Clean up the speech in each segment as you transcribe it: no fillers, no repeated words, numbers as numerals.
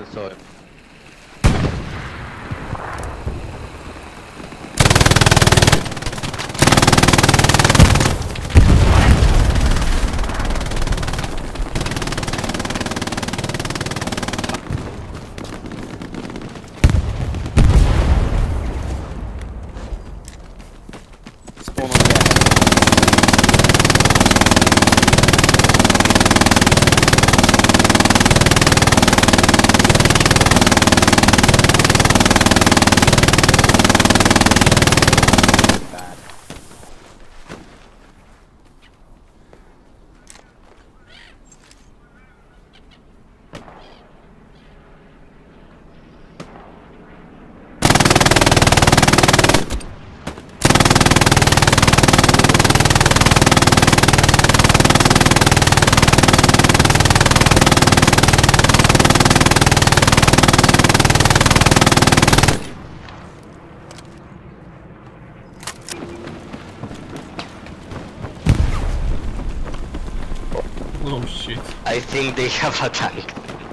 the soil. Oh shit. I think they have a tank.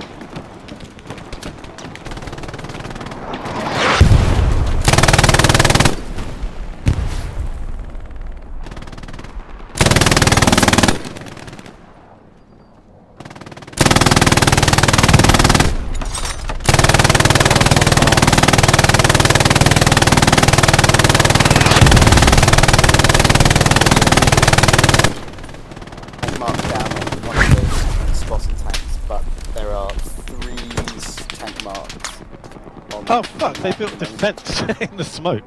Marked down on one of the spotted tanks, but there are 3 tank marks. Oh fuck, they built defense in the smoke.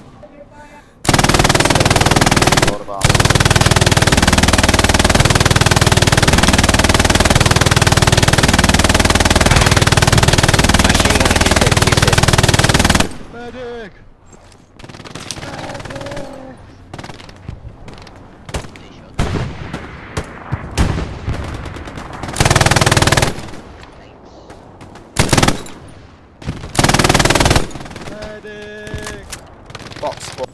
A lot of armor. Machine gun, he said. Medic! Medic! Box squad.